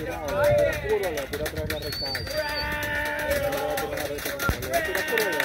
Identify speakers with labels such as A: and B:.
A: tira curva, le va a tirar atrás la recta alta. Le va a tirar la recta, le va a tirar curva.